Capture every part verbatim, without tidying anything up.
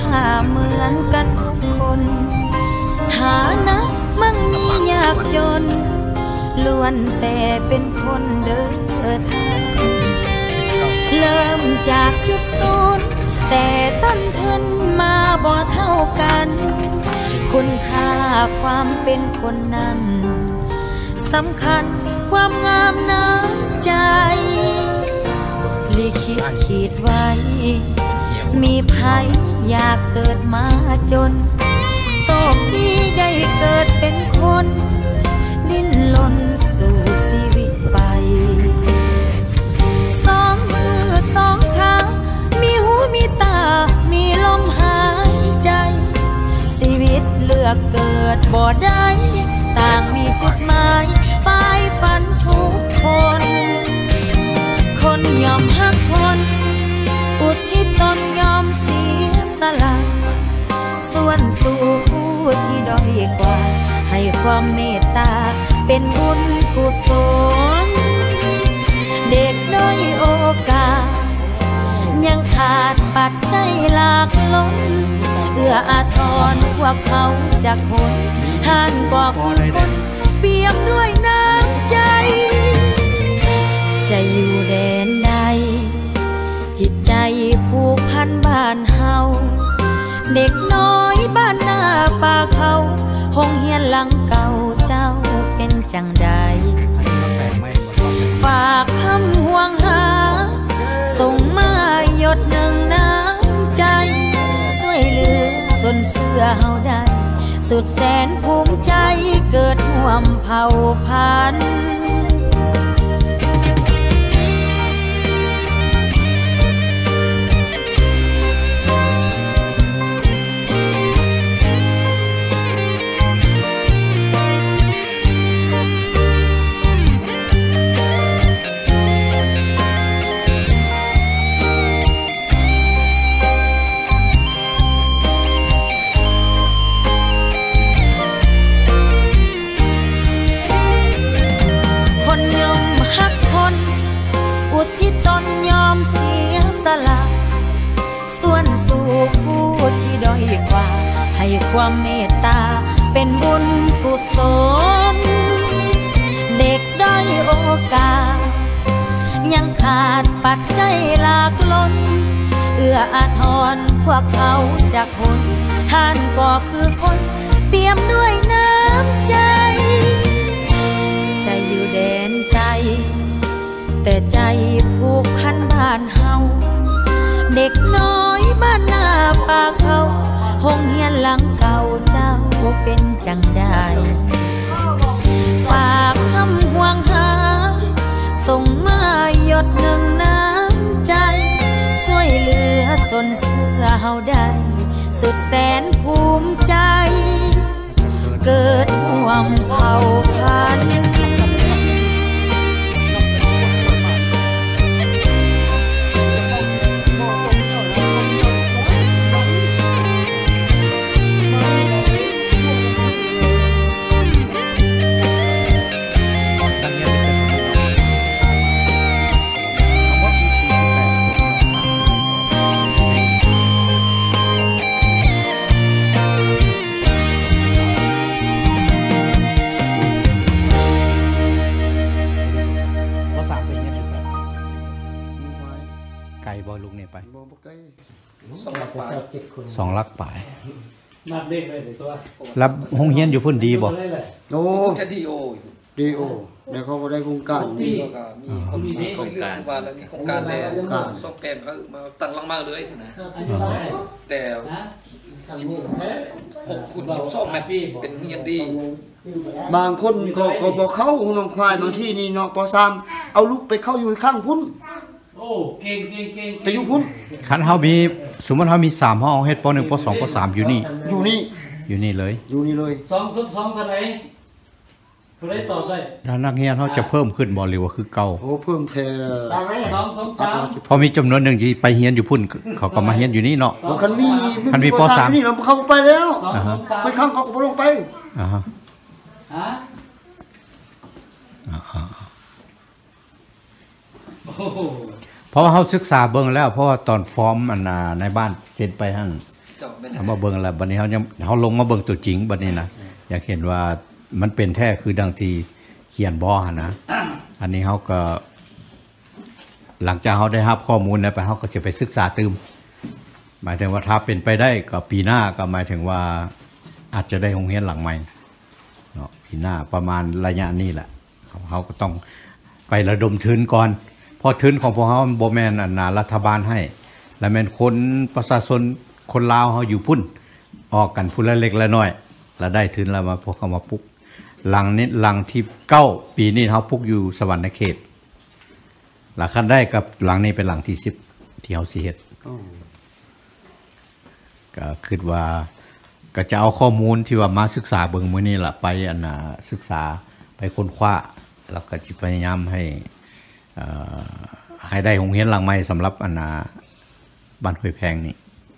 เหมือนกันทุกคนฐานะมั่งมียากจนล้วนแต่เป็นคนเดินทางเริ่มจากจุดศูนย์แต่ต้นทุนมาบ่เท่ากันคุณค่าความเป็นคนนั้นสำคัญความงามน้ำใจลิขิตขีดไว้มีภัยอยากเกิดมาจนโชคดีได้เกิดเป็นคนดิ้นรนสู่ชีวิตไปสองมือสองขามีหูมีตามีลมหายใจชีวิตเลือกเกิดบ่ได้ต่างมีจุดหมายปลายฝันทุกคนคนยอมหักคนอุทิศตนยอมเสียสละส่วนสู่ผู้ที่ด้อยกว่าให้ความเมตตาเป็นบุญกุศลเด็กด้อยโอกาสยังขาดปัจจัยหลากล้นเอื้ออาทรพวกเขาจากคนท่านก็คือคนเปี่ยมด้วยน้ำใจจะอยู่แดนใดจิตใจผูกพันบ้านเฮาเด็กน้อยบ้านหน้าป่าเขาห้องเฮียนหลังเก่าเจ้าเป็นจังใดฝากคำห่วงหาส่งมาหยดหนึ่งน้ำใจช่วยเหลือสนเสื้อเฮาได้สุดแสนภูมิใจเกิดร่วมเผ่าพันธุ์ส่วนสู่ผู้ที่ด้อยกว่าให้ความเมตตาเป็นบุญกุศลเด็กด้อยโอกาสยังขาดปัจจัยหลากล้นเอื้ออาทรพวกเขาจากคนท่านก็คือคนเปี่ยมด้วยน้ำใจใจอยู่แดนไกลแต่ใจผูกพันบ้านเฮาเด็กน้อยบ้านหน้าป่าเขาห้องเฮียนหลังเก่าเจ้าเป็นจังใดฝากคำห่วงหาส่งมาหยดหนึ่งน้ำใจช่วยเหลือสนเสื้อเฮาได้สุดแสนภูมิใจเกิดร่วมเผ่าพันธุ์สองลักป่ายรับห้องเฮียนอยู่พุ่นดีบ่โอ้จะดีโอดีโอเดี๋ยวเขาก็ได้โครงการนี่ก็มีคนมีช่วยเหลือที่ว่าแล้วมีโครงการแล้วซ่อมแซมเขามาตั้งหลังมาเลยสินะแต่หกคูณสิบสองแมตเป็นเฮียนดีบางคนก็ก็บอกเข้าน้องควายบางที่นี่เนาะปอสามเอาลูกไปเข้าอยู่ข้างพุ่นโอ้เก่งเก่งเก่งไปอยู่พุ่นคันเฮามีสมมุติเฮามีสามห้องเฮ็ดปหนึ่งปสองปสามอยู่นี่อยู่นี่อยู่นี่เลยอยู่นี่เลยสองซุปสองเท่าไหร่เท่าไหร่ต่อได้แล้วนักเรียนเฮาจะเพิ่มขึ้นบ่หรือว่าคือเก่าโอ้เพิ่มแค่สองสองสามพอมีจำนวนหนึ่งที่ไปเรียนอยู่พุ่นเขาก็มาเรียนอยู่นี่เนาะคันมีคันมีปสามนี่เราเข้าไปแล้วไปข้างเขาก็บ่ลงไปอ่าฮะฮะเพราะว่าเขาศึกษาเบิ่งแล้วเพราะว่าตอนฟอร์มอันในบ้านเสร็จไปหั่นเอามาเบิ่งแล้วบัดนี้เฮายังเฮาลงมาเบิ่งตัวจริงบัดนี้นะอยากเห็นว่ามันเป็นแท้คือดังที่เขียนบ่หั่นนะอันนี้เฮาก็หลังจากเฮาได้รับข้อมูลแล้วไปเฮาก็จะไปศึกษาตื่มหมายถึงว่าถ้าเป็นไปได้ก็ปีหน้าก็หมายถึงว่าอาจจะได้โรงเรียนหลังใหม่เนาะปีหน้าประมาณระยะนี้แหละเขาก็ต้องไประดมทุนก่อนเพราะทุนของพวกเขาบ่แม่นอันน่ะรัฐบาลให้และแม่นคนประชาชนคนลาวเฮาอยู่พุ่นออกกันพุ่นละเล็กละน้อยแล้วได้ทุนแล้วมาพวกเขามาปลุกหลังนี้หลังที่เก้าปีนี้เฮาปลุกอยู่สวรรค์เขตหลังคันได้กับหลังนี้เป็นหลังที่สิบที่เฮาสิเฮ็ดก็คิดว่าก็จะเอาข้อมูลที่ว่ามาศึกษาเบิ่งมื้อนี้ล่ะไปอันน่ะศึกษาไปค้นคว้าแล้วก็สิพยายามให้อ่าให้ได้โรงเรียนหลังใหม่สำหรับอันน่ะบ้านห้วยแพงนี่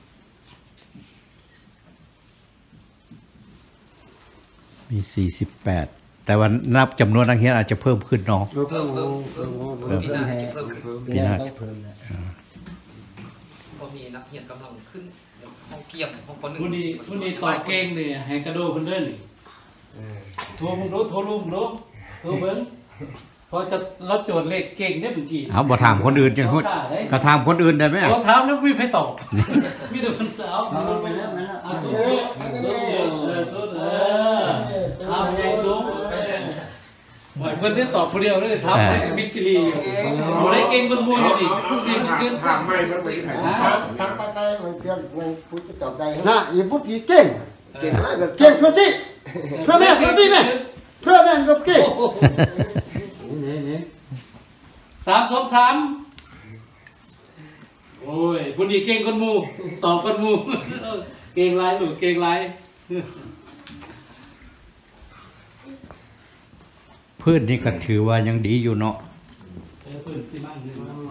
มีสี่สิบแปดแต่ว่านับจำนวนนักเรียนอาจจะเพิ่มขึ้นเนาะเพิ่มเพิ่มเพิ่มเพิ่มเพิ่มปีหน้าเพิ่มนะพอมีนักเรียนกำลังขึ้นห้องเกียมห้องปหนึ่งผู้นี้ผู้นี้ตอบเก่งนี่ให้กระโดดเพิ่นเด้อนี่โทรมึงรู้โทรลุงรู้โทรเบิ่งพอจะรับโจทย์เลขเก่งเนี่ยเมื่อกี้เอาบ่ถามคนอื่นจังพูดก็ถามคนอื่นได้ไหมพอถามแล้วไม่ให้ตอบมีแต่เพิ่นเอาเอาไปแล้วไปแล้วเอาตัวเออตัวเออเอาใหญ่สูงหมายเพิ่นได้ตอบผู้เดียวเลยถามมิตรีอยู่บ่ได้เก่งคนบุญอยู่นี่สิขึ้นถามไม่มันไม่ถ่ายทำไปไปมันเพื่อนมันพูดจะตอบได้นะอย่าพูดผีเก่งเก่งมากเก่งเพื่อสิเพื่อแม่เพื่อสิแม่เพื่อแม่ก็เก่งนี่นี่สามสองสามโอ้ยผู้นี้เก่งคนหมู่ตอบคนหมู่เก่งหลายลูกเก่งหลายพื้นนี่ก็ถือว่ายังดีอยู่เนาะเออปืนซีมันนี่มัน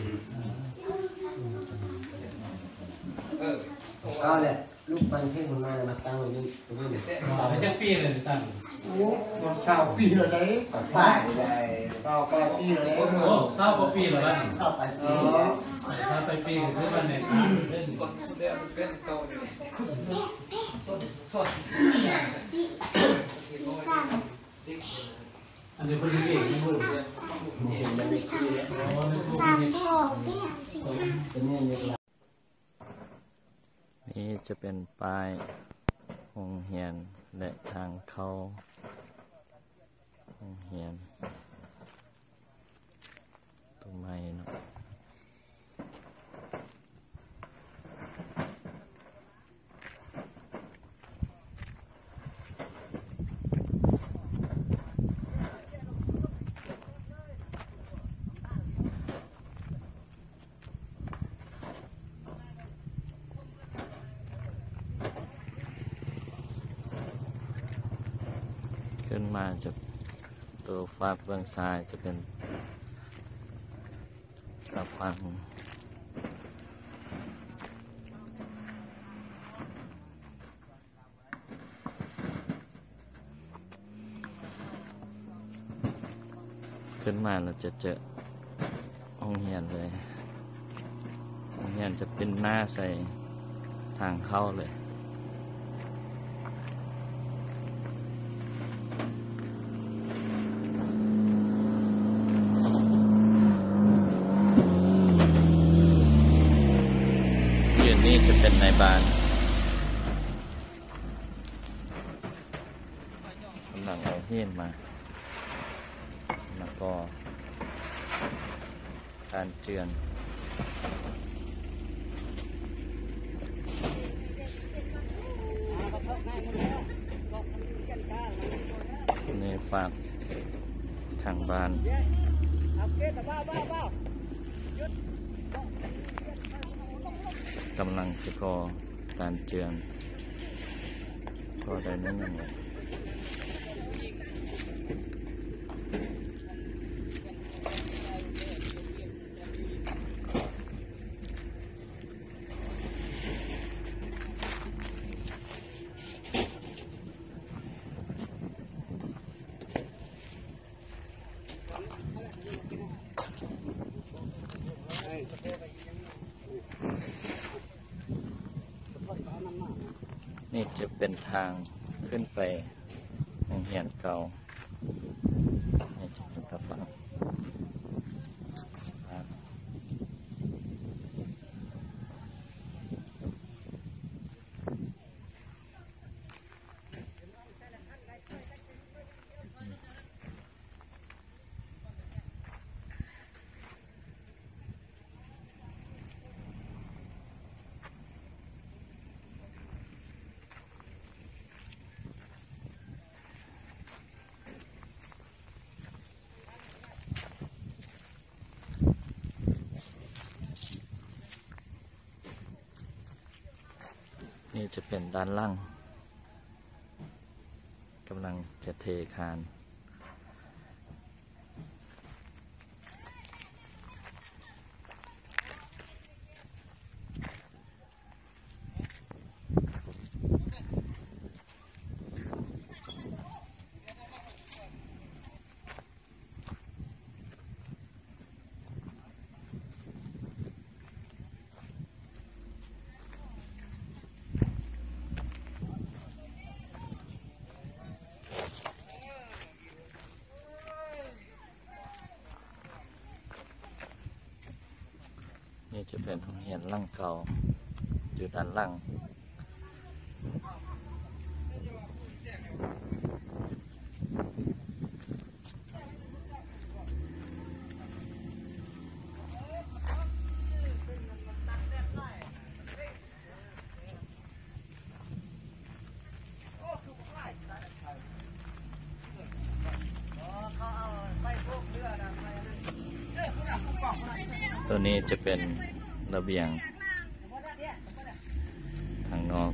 เอาแหละลูกปันเท่งมามาตั้งไว้นี่นี่ไม่ใช่ปีเลยตั้งโอ้มาสาวปีแล้วได้สาวป้ายได้สาวป้ายปีแล้วโอ้เศร้ากว่าปีแล้วบ้านสาวป้ายปีแล้วถ้าไปปีก็คือวันไหนเล่นคนสุดเดียวเป็นเก่าเลยสดสดอันนี้คนที่เก่งไม่พูดเลยเห็นมันไม่คือแล้วอ๋อไม่พูดสามนี่สองพี่สามสี่เป็นเนี่ยเนี่ยนี่จะเป็นป้ายโรงเรียนและทางเข้าโรงเรียนตัวใหม่เนาะขึ้นมาจะตัวฟาดเบื้องซ้ายจะเป็นตะฟังขึ้นมาเราจะเจอห้องเรียนเลยห้องเรียนจะเป็นหน้าใส่ทางเข้าเลยนี่จะเป็นในบ้านกำลังเอาเฮียนมาแล้วก็การเจือนในฝากทางบ้านกำลังจะก่อการเจือนก็ได้นั่นเองนี่จะเป็นทางขึ้นไปโรงเรียนเก่านี่จะเป็นกระฟังนี่จะเป็นด้านล่างกำลังจะเทคานนี่จะเป็นโรงเรียนล่างเก่าอยู่ด้านล่างตัวนี้จะเป็นระเบียงทางนอก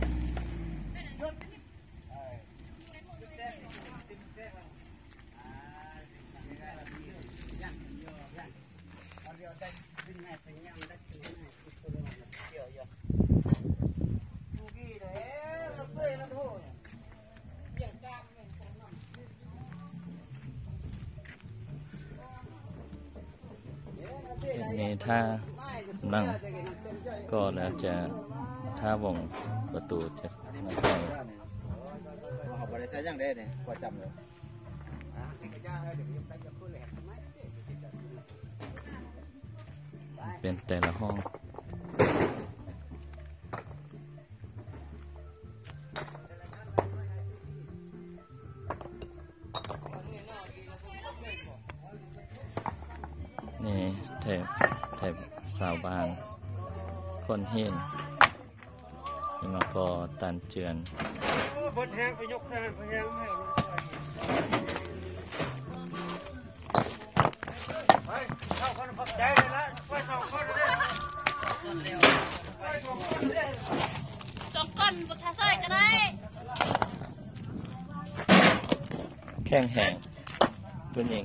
นี้ถ้านั่งก็แล้วจะถ้าวงประตูจะไม่ใช่เป็นแต่ละห้องนี่แถบแถบสาวบางคนเห็นนี่มาก็ตันเจือนบนแห้งไปยกแห้งไปแห้งไปเข้าคนพักใจเลยละไปสองคนเลยสองคนบุกทาซอยกันได้แข้งแห้งตัวเอง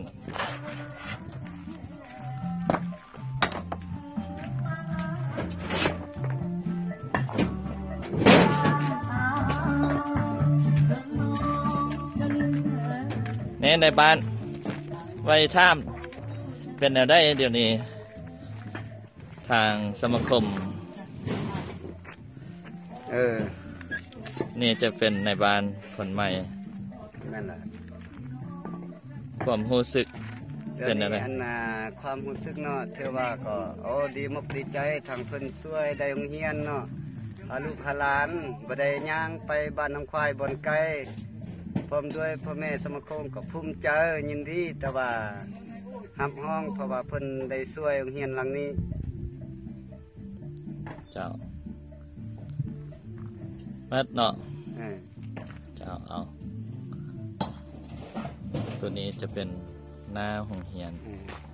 เนี่ยในบ้านไว้ท่ามเป็นแนวได้เดี๋ยวนี้ทางสมาคมเออนี่จะเป็นในบ้านคนใหม่นั่นแหละความรู้สึกเป็นอะไรอันน่ะความรู้สึกเนาะเธอว่าก็โอ้ดีมกดีใจทางเพิ่นช่วยได้โรงเรียนเนาะพาลูกพาหลานบ่ได้ย่างไปบ้านน้ำควายบ่อนไกลพร้อมด้วยพ่อแม่สมาคมก็ภูมิใจยินดีแต่ว่าหับห้องเพราะว่าเพิ่นได้ช่วยโรงเรียนหลังนี้เจ้าแม่เนาะเจ้าเอาตัวนี้จะเป็นหน้าโรงเรียน